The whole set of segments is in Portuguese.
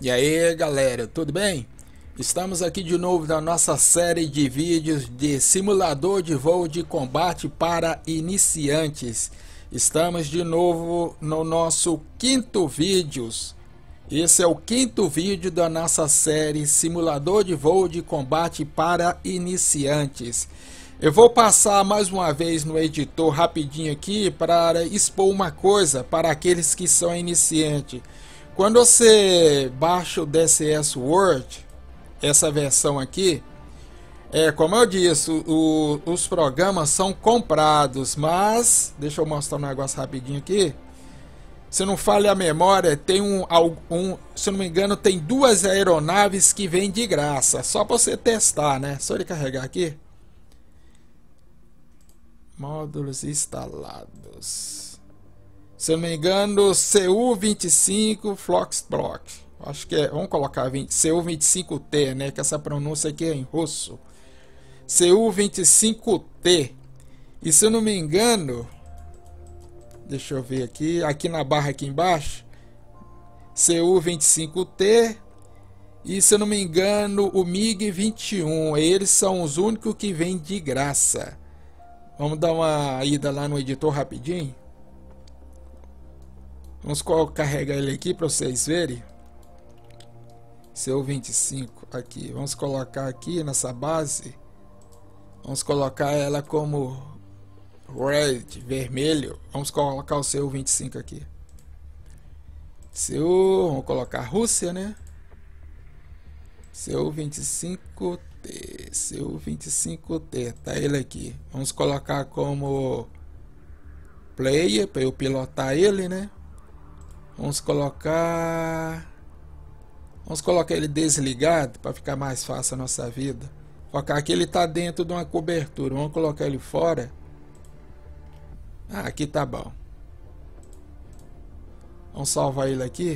E aí galera, tudo bem? Estamos aqui de novo na nossa série de vídeos de simulador de voo de combate para iniciantes. Estamos de novo no nosso quinto vídeo. Esse é o quinto vídeo da nossa série simulador de voo de combate para iniciantes. Eu vou passar mais uma vez no editor rapidinho aqui para expor uma coisa para aqueles que são iniciantes. Quando você baixa o DCS World, essa versão aqui, como eu disse, os programas são comprados, mas deixa eu mostrar um negócio rapidinho aqui. Se não falha a memória, tem se não me engano, tem duas aeronaves que vêm de graça, só para você testar, né? Só ele carregar aqui. Módulos instalados. Se eu não me engano, CU-25 Foxtrot. Acho que é. Vamos colocar CU-25T, né? Que essa pronúncia aqui é em russo. CU-25T. E se eu não me engano, deixa eu ver aqui. Aqui na barra aqui embaixo, CU-25T. E se eu não me engano, o MiG-21. Eles são os únicos que vêm de graça. Vamos dar uma ida lá no editor rapidinho. Vamos carregar ele aqui para vocês verem. CU-25 aqui. Vamos colocar aqui nessa base. Vamos colocar ela como red, vermelho. Vamos colocar o CU-25 aqui. Vamos colocar Rússia, né? CU-25T. CU-25T. Tá ele aqui. Vamos colocar como player para eu pilotar ele, né? Vamos colocar ele desligado para ficar mais fácil a nossa vida. Colocar aqui, ele está dentro de uma cobertura. Vamos colocar ele fora. Aqui tá bom. Vamos salvar ele aqui.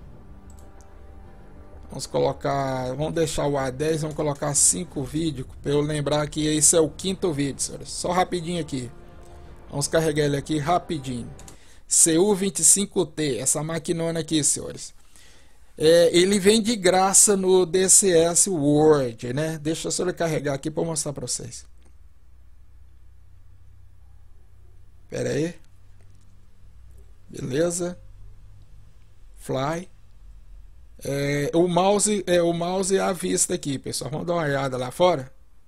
Vamos deixar o A10, vamos colocar 5 vídeos para eu lembrar que esse é o quinto vídeo, senhores. Só rapidinho aqui. Vamos carregar ele aqui rapidinho. CU-25T, essa maquinona aqui, senhores. Ele vem de graça no DCS World, né? Deixa eu só carregar aqui para mostrar para vocês. Pera aí. Beleza. Fly. O mouse à vista aqui, pessoal. Vamos dar uma olhada lá fora.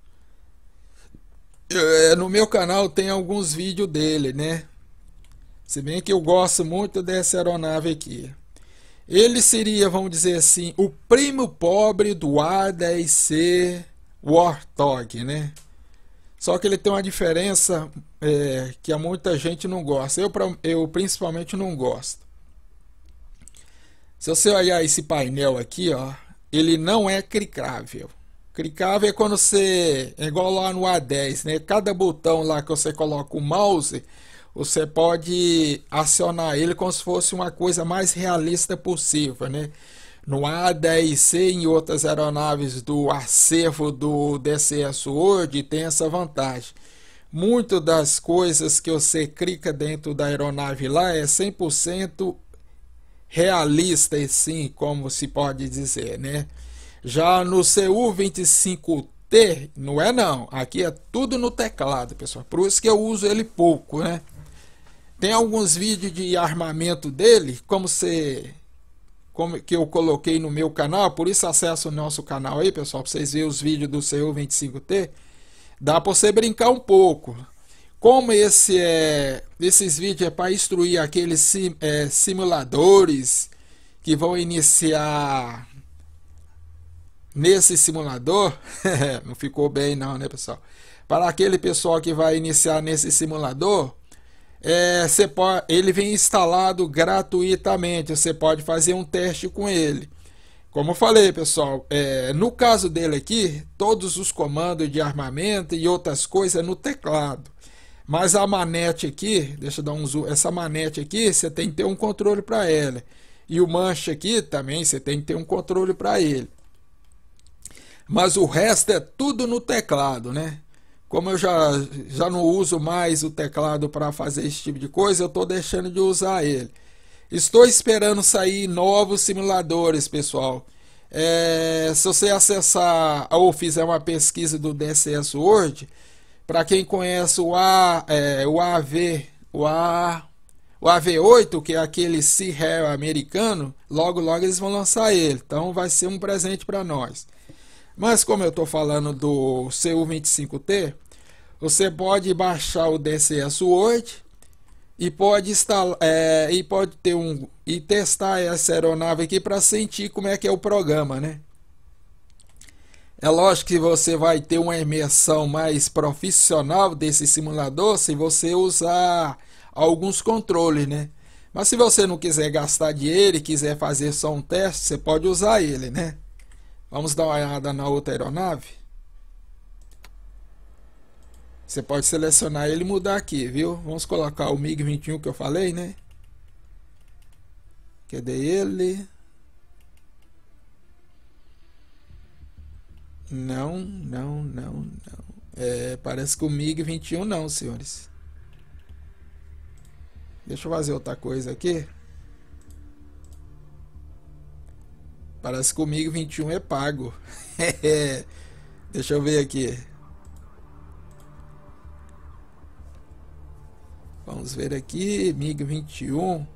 No meu canal tem alguns vídeos dele, né? Se bem que eu gosto muito dessa aeronave aqui. Ele seria, vamos dizer assim, o primo pobre do A10C Warthog, né? Só que ele tem uma diferença que a muita gente não gosta. Eu principalmente não gosto. Se você olhar esse painel aqui, ó, ele não é clicável. Clicável é quando você... É igual lá no A10, né? Cada botão lá que você coloca o mouse... Você pode acionar ele como se fosse uma coisa mais realista possível, né? No A10C e em outras aeronaves do acervo do DCS World tem essa vantagem. Muitas das coisas que você clica dentro da aeronave lá é 100% realista, assim como se pode dizer, né? Já no CU-25T não é não. Aqui é tudo no teclado, pessoal. Por isso que eu uso ele pouco, né? Tem alguns vídeos de armamento dele, como que eu coloquei no meu canal, por isso acessa o nosso canal aí, pessoal, para vocês verem os vídeos do CU-25T. Dá para você brincar um pouco. Como esses vídeos é para instruir aqueles simuladores que vão iniciar nesse simulador, não ficou bem não, né, pessoal? Para aquele pessoal que vai iniciar nesse simulador, ele vem instalado gratuitamente. Você pode fazer um teste com ele. Como eu falei, pessoal, no caso dele aqui, todos os comandos de armamento e outras coisas no teclado. Mas a manete aqui, deixa eu dar um zoom, essa manete aqui, você tem que ter um controle para ela. E o manche aqui também, você tem que ter um controle para ele. Mas o resto é tudo no teclado, né? Como eu já não uso mais o teclado para fazer esse tipo de coisa, eu estou deixando de usar ele. Estou esperando sair novos simuladores, pessoal. Se você acessar ou fizer uma pesquisa do DCS World, para quem conhece o AV8, que é aquele C-Rare americano, logo eles vão lançar ele. Então vai ser um presente para nós. Mas como eu estou falando do CU25T, você pode baixar o DCS World e pode instalar e testar essa aeronave aqui para sentir como é que é o programa, né? É lógico que você vai ter uma imersão mais profissional desse simulador se você usar alguns controles, né? Mas se você não quiser gastar dinheiro e quiser fazer só um teste, você pode usar ele, né? Vamos dar uma olhada na outra aeronave. Você pode selecionar ele e mudar aqui, viu? Vamos colocar o MiG-21 que eu falei, né? Cadê ele? Não. Parece que o MiG-21 não, senhores. Deixa eu fazer outra coisa aqui. Parece que o MiG-21 é pago. Deixa eu ver aqui. Vamos ver aqui, MiG-21.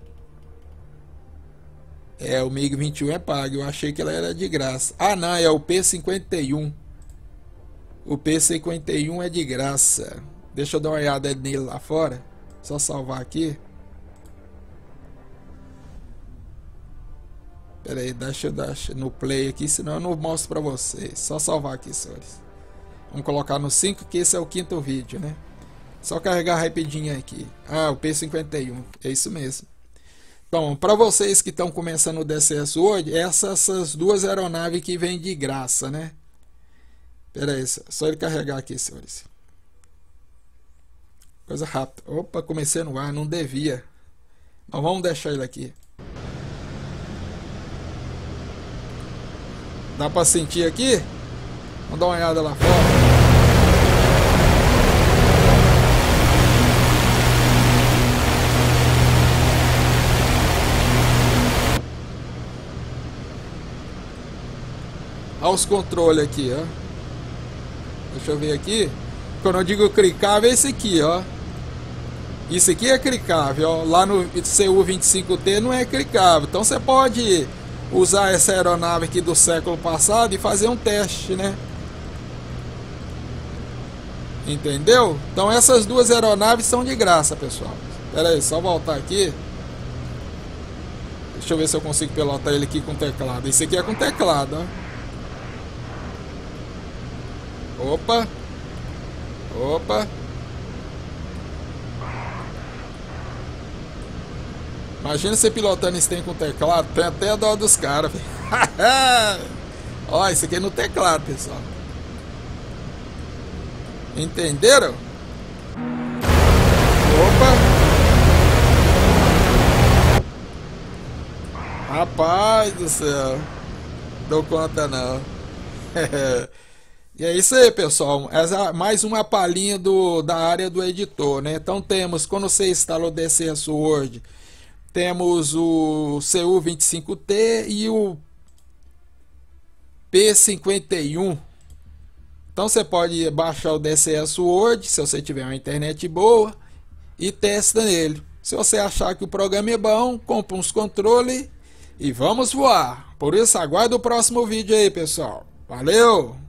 O MiG-21 é pago. Eu achei que ela era de graça. Ah, não, é o P-51. O P-51 é de graça. Deixa eu dar uma olhada nele lá fora. Só salvar aqui. Pera aí, deixa eu dar no play aqui, senão eu não mostro pra vocês. Só salvar aqui, senhores. Vamos colocar no 5, que esse é o 5º vídeo, né? Só carregar rapidinho aqui. Ah, o P-51. É isso mesmo. Então, para vocês que estão começando o DCS World, essas duas aeronaves que vêm de graça, né? Pera aí, só ele carregar aqui, senhores. Coisa rápida. Opa, comecei no ar, não devia. Mas vamos deixar ele aqui. Dá para sentir aqui? Vamos dar uma olhada lá fora. Olha os controles aqui, ó. Deixa eu ver aqui. Quando eu digo clicável é esse aqui, ó. Isso aqui é clicável, ó. Lá no CU25T não é clicável. Então você pode usar essa aeronave aqui do século passado e fazer um teste, né? Entendeu? Então essas duas aeronaves são de graça, pessoal. Espera aí, só voltar aqui. Deixa eu ver se eu consigo pilotar ele aqui com teclado. Esse aqui é com teclado, ó. Opa. Imagina você pilotando esse trem com teclado. Tem até a dó dos caras. Ó, isso aqui é no teclado, pessoal. Entenderam? Opa. Rapaz do céu. Dou conta não. E é isso aí, pessoal. Essa, mais uma palhinha da área do editor, né? Então temos, quando você instala o DCS World, temos o CU25T e o P-51. Então você pode baixar o DCS World, se você tiver uma internet boa, e testa nele. Se você achar que o programa é bom, compra uns controles e vamos voar. Por isso, aguarde o próximo vídeo aí, pessoal. Valeu!